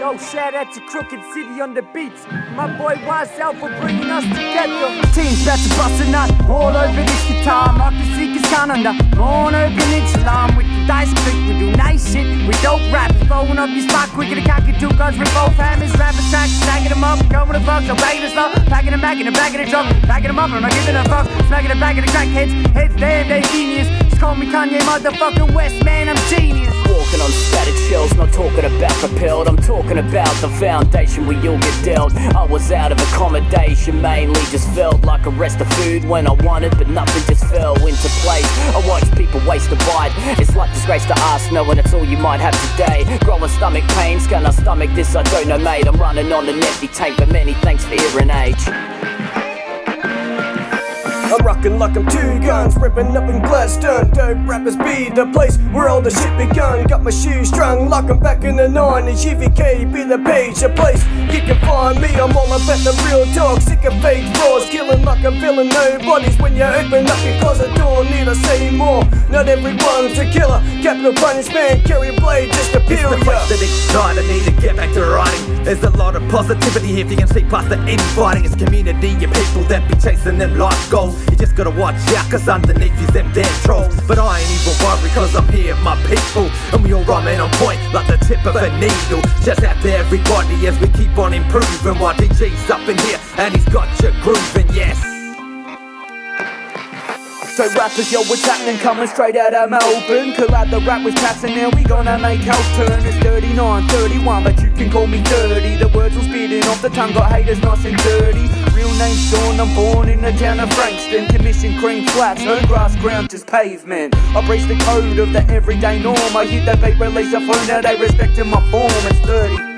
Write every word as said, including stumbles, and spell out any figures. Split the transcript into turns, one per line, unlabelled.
Yo, shout out to Crooked City on the beats. My boy Wiseout for bringing us together. Teams about to bust a nut all over this guitar. Marcus Seekers count under. Born open Islam with the dice click. We do nice shit, we dope rappers. Blowing up your spot quicker than cockatoo cause we both hammers. Rapping tracks, stacking them up, going to fuck, so bagging us up. Packing them back in the back of the truck. Packing them up, I'm not giving a fuck. Smacking the back of the crackheads. Heads damn, they genius. Just call me Kanye motherfucking West, man, I'm genius.
Walking on static shells, not talking about propelled. I'm talking about the foundation we all get dealt. I was out of accommodation, mainly just felt like a rest of food when I wanted, but nothing just fell into place. I watch people waste a bite. It's like disgrace to ask, knowing it's all you might have today. Growing stomach pains, can I stomach this? I don't know, mate. I'm running on an empty tank, but many thanks for hearing age.
I'm rockin' like I'm two guns, ripping up in Gladstone. Dope rappers be the place where all the shit begun. Got my shoes strung like I'm back in the nineties. U V K be the page, a place you can find me. I'm all about the real talk, sick of fake frauds. Killing like I'm feeling nobodies when you open up your closet door. Need I say more? Not everyone's a killer. Capital punishment, carry a blade just to peel ya.
It's the quest that ignite, I need to get back to writing. There's a lot of positivity if you can see past the infighting. It's community, your people that be chasing them life goals. You just gotta watch out, cause underneath is them damn trolls. But I ain't even worried, cause I'm here, my people. And we all rhyming on point, like the tip of a needle. Just out to everybody as we keep on improving. While D J's up in here, and he's got you grooving, yes.
So rappers, yo, what's happening? Coming straight out of Melbourne. Collab the rap with cats and now we gonna make health turn. It's thirty-nine, thirty-one, but you can call me thirty. The words all spitting off the tongue, got haters nice and dirty. Real name Sean, I'm born in the town of Frankston. Commission cream flats, no grass ground, just pavement. I breach the code of the everyday norm. I hit that beat, release a phone, now they respecting my form. It's thirty.